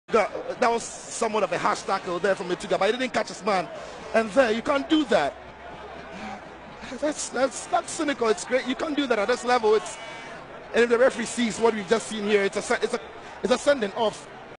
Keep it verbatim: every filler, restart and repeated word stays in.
Got, that was somewhat of a harsh tackle there from Etuga, but he didn't catch his man. And there, you can't do that. That's that's that's cynical. It's great. You can't do that at this level. It's and if the referee sees what we've just seen here, it's a it's a it's a sending off.